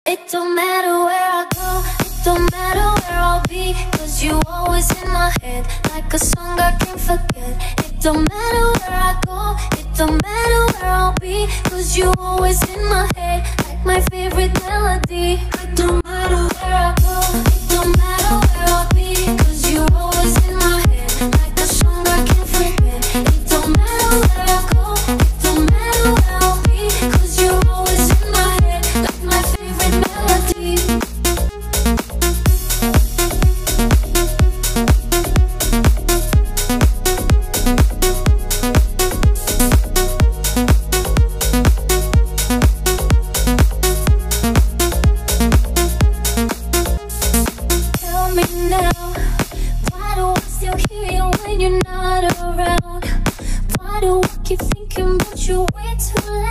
It don't matter where I go, it don't matter where I'll be, 'cause you always in my head, like a song I can't forget. It don't matter where I go, it don't matter where I'll be, 'cause you always in my head, like my favorite melody. It don't matter where I go, it don't matter where I'll be, 'cause you always in my head, like a song I can't forget. It don't matter where I go, it don't matter where I'll be, 'cause you're always in my head, like my favorite melody. Tell me now, why do I still hear you when you're not around? Why do I keep thinking about you way too loud?